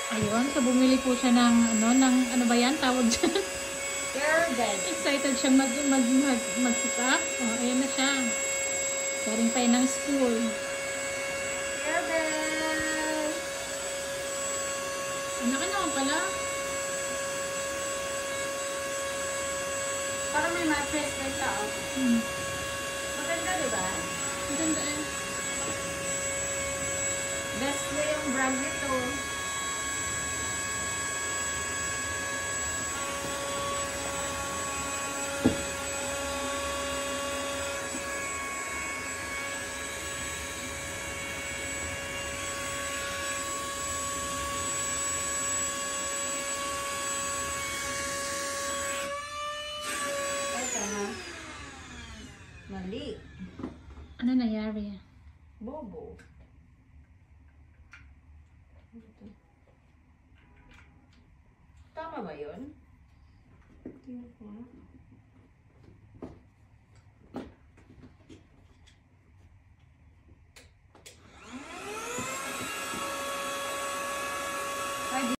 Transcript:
Ayun, so bumili po siya ng ano ba yan, tawag dyan? Care bed. Excited siyang mag-pick-up. Oh, ayan na siya. Galing pa yun ng school. Care bed. Ang laki naman pala. Parang may mattress na siya. Oh. Maganda, diba? Ang ganda eh. Best na yung brand nito. Mali. Ano nangyari? Bobo. Tama ba yun? Tingnan ko nga.